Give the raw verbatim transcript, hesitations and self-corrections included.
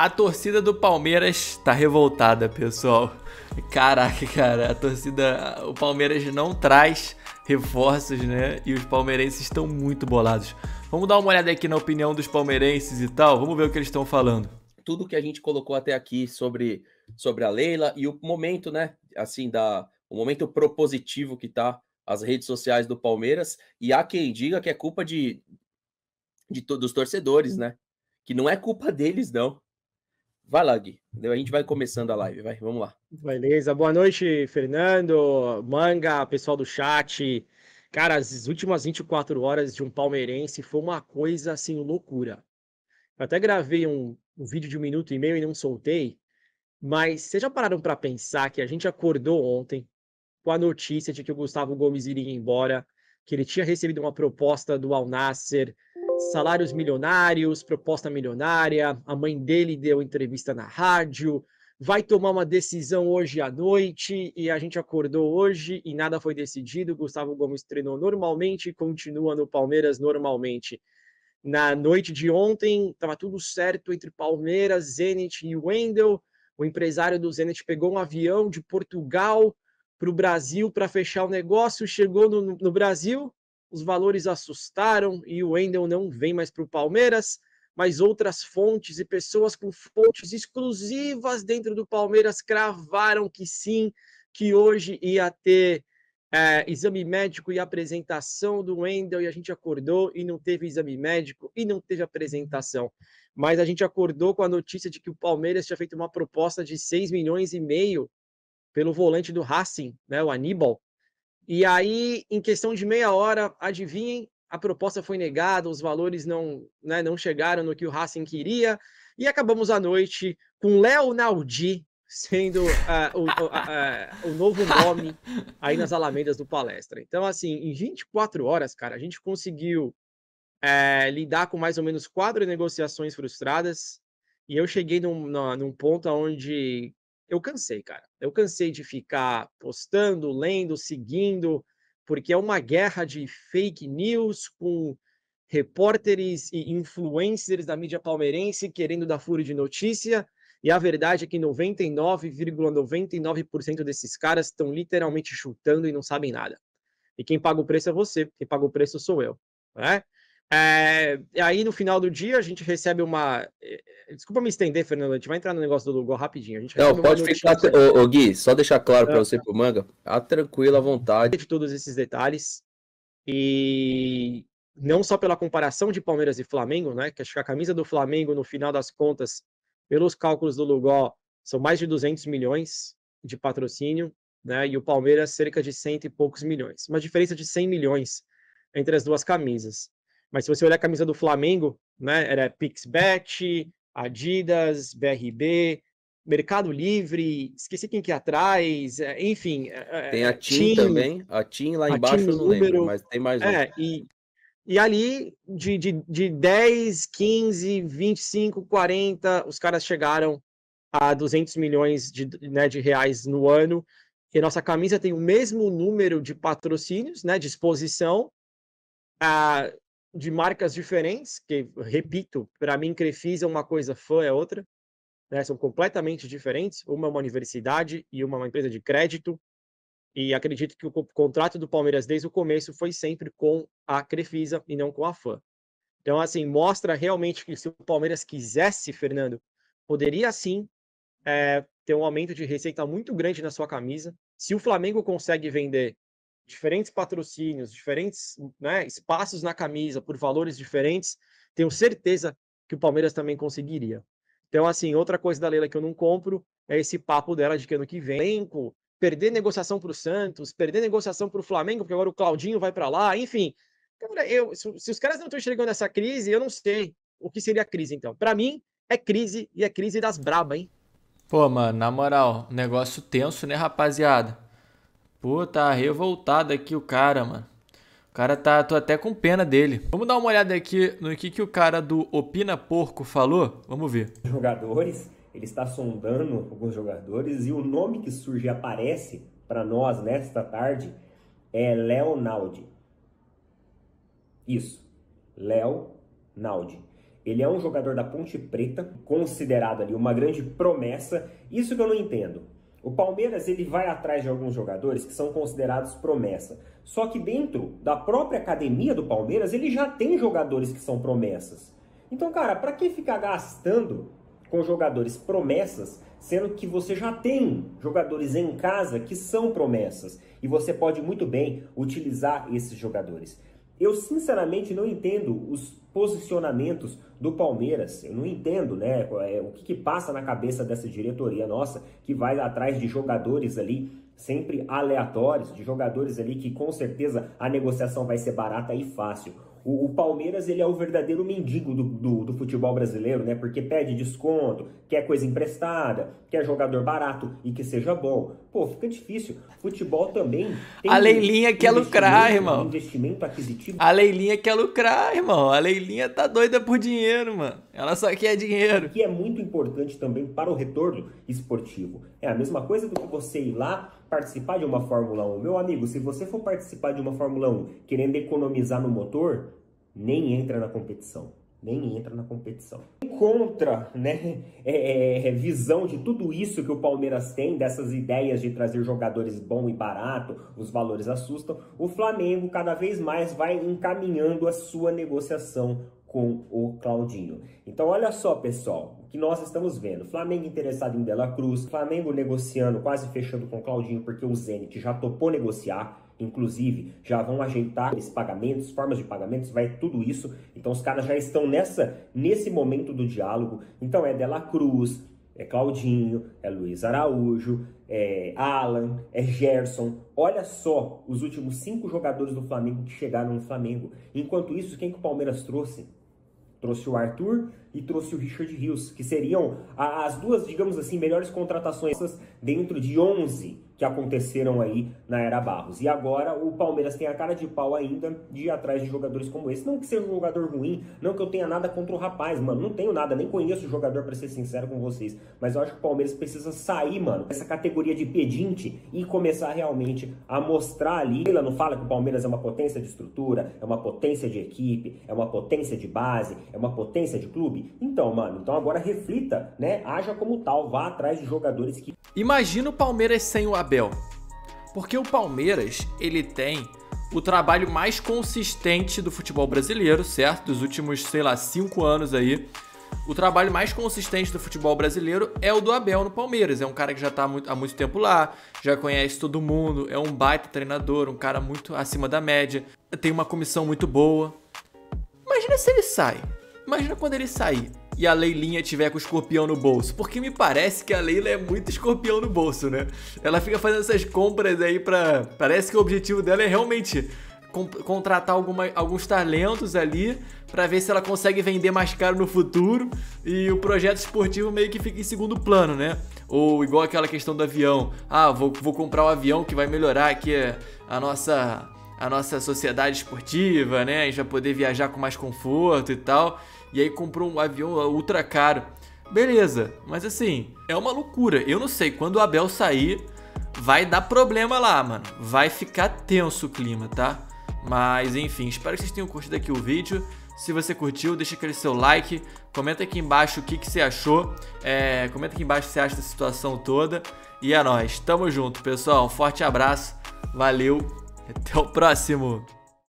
A torcida do Palmeiras tá revoltada, pessoal. Caraca, cara, a torcida... O Palmeiras não traz reforços, né? E os palmeirenses estão muito bolados. Vamos dar uma olhada aqui na opinião dos palmeirenses e tal. Vamos ver o que eles estão falando. Tudo que a gente colocou até aqui sobre, sobre a Leila e o momento, né? Assim, da, o momento propositivo que tá as redes sociais do Palmeiras. E há quem diga que é culpa de, de dos torcedores, né? Que não é culpa deles, não. Vai lá, Gui. A gente vai começando a live, vai. Vamos lá. Beleza. Boa noite, Fernando, Manga, pessoal do chat. Cara, as últimas vinte e quatro horas de um palmeirense foi uma coisa, assim, loucura. Eu até gravei um, um vídeo de um minuto e meio e não soltei, mas vocês já pararam para pensar que a gente acordou ontem com a notícia de que o Gustavo Gomes iria embora, que ele tinha recebido uma proposta do Al Nassr, salários milionários, proposta milionária, a mãe dele deu entrevista na rádio, vai tomar uma decisão hoje à noite, e a gente acordou hoje e nada foi decidido. Gustavo Gomes treinou normalmente e continua no Palmeiras normalmente. Na noite de ontem, estava tudo certo entre Palmeiras, Zenit e Wendel. O empresário do Zenit pegou um avião de Portugal para o Brasil para fechar o negócio, chegou no, no Brasil, os valores assustaram e o Wendel não vem mais para o Palmeiras, mas outras fontes e pessoas com fontes exclusivas dentro do Palmeiras cravaram que sim, que hoje ia ter é, exame médico e apresentação do Wendel, e a gente acordou e não teve exame médico e não teve apresentação. Mas a gente acordou com a notícia de que o Palmeiras tinha feito uma proposta de seis milhões e meio pelo volante do Racing, né, o Aníbal. E aí, em questão de meia hora, adivinhem, a proposta foi negada, os valores não, né, não chegaram no que o Racing queria, e acabamos a noite com Léo Naldi sendo uh, o, uh, uh, o novo nome aí nas Alamedas do Palestra. Então, assim, em vinte e quatro horas, cara, a gente conseguiu uh, lidar com mais ou menos quatro negociações frustradas, e eu cheguei num, num ponto onde eu cansei, cara. Eu cansei de ficar postando, lendo, seguindo, porque é uma guerra de fake news com repórteres e influencers da mídia palmeirense querendo dar furo de notícia, e a verdade é que noventa e nove vírgula noventa e nove por cento desses caras estão literalmente chutando e não sabem nada. E quem paga o preço é você, quem paga o preço sou eu, né? É, aí no final do dia a gente recebe uma... Desculpa me estender, Fernando, a gente vai entrar no negócio do Lugol rapidinho. A gente Não, pode ficar, ô, ô, Gui, só deixar claro para você pro Manga, tá tranquilo, à vontade. De todos esses detalhes, e não só pela comparação de Palmeiras e Flamengo, né, que acho que a camisa do Flamengo, no final das contas, pelos cálculos do Lugol, são mais de duzentos milhões de patrocínio, né, e o Palmeiras cerca de cento e poucos milhões. Uma diferença de cem milhões entre as duas camisas. Mas se você olhar a camisa do Flamengo, né, era Pixbet, Adidas, B R B, Mercado Livre, esqueci quem que é atrás, enfim. Tem a TIM também, a TIM lá embaixo eu não número, lembro, mas tem mais um. É, e, e ali de, de, de dez, quinze, vinte e cinco, quarenta, os caras chegaram a duzentos milhões de, né, de reais no ano, e a nossa camisa tem o mesmo número de patrocínios, né, de exposição, a, de marcas diferentes, que, repito, para mim, Crefisa é uma coisa, Fã é outra, né, são completamente diferentes, uma é uma universidade e uma é uma empresa de crédito, e acredito que o contrato do Palmeiras desde o começo foi sempre com a Crefisa e não com a Fã. Então, assim, mostra realmente que se o Palmeiras quisesse, Fernando, poderia sim é, ter um aumento de receita muito grande na sua camisa. Se o Flamengo consegue vender diferentes patrocínios, diferentes, né, espaços na camisa por valores diferentes, tenho certeza que o Palmeiras também conseguiria. Então, assim, outra coisa da Leila que eu não compro é esse papo dela de que ano que vem, elenco, perder negociação para o Santos, perder negociação para o Flamengo, porque agora o Claudinho vai para lá, enfim. Cara, eu, se, se os caras não estão enxergando essa crise, eu não sei o que seria a crise, então. Para mim, é crise, e é crise das braba, hein? Pô, mano, na moral, negócio tenso, né, rapaziada? Pô, tá revoltado aqui o cara, mano. O cara tá, tô até com pena dele. Vamos dar uma olhada aqui no que, que o cara do Opina Porco falou? Vamos ver. Jogadores, ele está sondando alguns jogadores e o nome que surge e aparece para nós nesta tarde é Léo Naldi. Isso, Léo Naldi. Ele é um jogador da Ponte Preta, considerado ali uma grande promessa. Isso que eu não entendo. O Palmeiras ele vai atrás de alguns jogadores que são considerados promessa. Só que dentro da própria academia do Palmeiras, ele já tem jogadores que são promessas. Então, cara, para que ficar gastando com jogadores promessas, sendo que você já tem jogadores em casa que são promessas? E você pode muito bem utilizar esses jogadores. Eu, sinceramente, não entendo os posicionamentos do Palmeiras. Eu não entendo, né, o que, que passa na cabeça dessa diretoria nossa, que vai atrás de jogadores ali sempre aleatórios, de jogadores ali que com certeza a negociação vai ser barata e fácil. O, o Palmeiras, ele é o verdadeiro mendigo do, do, do futebol brasileiro, né? Porque pede desconto, quer coisa emprestada, quer jogador barato e que seja bom. Pô, fica difícil. Futebol também tem a Leilinha quer lucrar, irmão. Investimento aquisitivo. A Leilinha quer lucrar, irmão. A Leilinha tá doida por dinheiro, mano. Ela só quer dinheiro. Que é muito importante também para o retorno esportivo. É a mesma coisa do que você ir lá participar de uma Fórmula um. Meu amigo, se você for participar de uma Fórmula um querendo economizar no motor, nem entra na competição. Nem entra na competição. Contra, né, é, é, visão de tudo isso que o Palmeiras tem, dessas ideias de trazer jogadores bom e barato, os valores assustam, o Flamengo cada vez mais vai encaminhando a sua negociação com o Claudinho. Então olha só, pessoal, o que nós estamos vendo. Flamengo interessado em De La Cruz, Flamengo negociando, quase fechando com o Claudinho, porque o Zenit já topou negociar, inclusive já vão ajeitar esses pagamentos, formas de pagamentos, vai tudo isso. Então os caras já estão nessa, nesse momento do diálogo. Então é De La Cruz, é Claudinho, é Luiz Araújo, é Alan, é Gerson. Olha só os últimos cinco jogadores do Flamengo que chegaram no Flamengo. Enquanto isso, quem que o Palmeiras trouxe? Trouxe o Arthur e trouxe o Richard Rios, que seriam as duas, digamos assim, melhores contratações dentro de onze que aconteceram aí na era Barros. E agora o Palmeiras tem a cara de pau ainda de ir atrás de jogadores como esse. Não que seja um jogador ruim, não que eu tenha nada contra o rapaz, mano. Não tenho nada, nem conheço o jogador, pra ser sincero com vocês. Mas eu acho que o Palmeiras precisa sair, mano, dessa categoria de pedinte e começar realmente a mostrar ali. Ela não fala que o Palmeiras é uma potência de estrutura, é uma potência de equipe, é uma potência de base, é uma potência de clube. Então, mano, então agora reflita, né? Haja como tal, vá atrás de jogadores que... Imagina o Palmeiras sem o Abel. Porque o Palmeiras, ele tem o trabalho mais consistente do futebol brasileiro, certo? Dos últimos, sei lá, cinco anos aí. O trabalho mais consistente do futebol brasileiro é o do Abel no Palmeiras. É um cara que já tá há muito, há muito tempo lá, já conhece todo mundo, é um baita treinador, um cara muito acima da média, tem uma comissão muito boa. Imagina se ele sai. Imagina quando ele sair e a Leilinha tiver com o escorpião no bolso. Porque me parece que a Leila é muito escorpião no bolso, né? Ela fica fazendo essas compras aí pra... Parece que o objetivo dela é realmente contratar alguma, alguns talentos ali pra ver se ela consegue vender mais caro no futuro e o projeto esportivo meio que fica em segundo plano, né? Ou igual aquela questão do avião. Ah, vou, vou comprar um avião que vai melhorar aqui a nossa... a nossa sociedade esportiva, né? A gente vai poder viajar com mais conforto e tal. E aí comprou um avião ultra caro. Beleza, mas assim, é uma loucura. Eu não sei, quando o Abel sair, vai dar problema lá, mano. Vai ficar tenso o clima, tá? Mas enfim, espero que vocês tenham curtido aqui o vídeo. Se você curtiu, deixa aquele seu like. Comenta aqui embaixo o que, que você achou. É, comenta aqui embaixo o que você acha da situação toda. E é nóis, tamo junto, pessoal. Forte abraço, valeu. Até o próximo!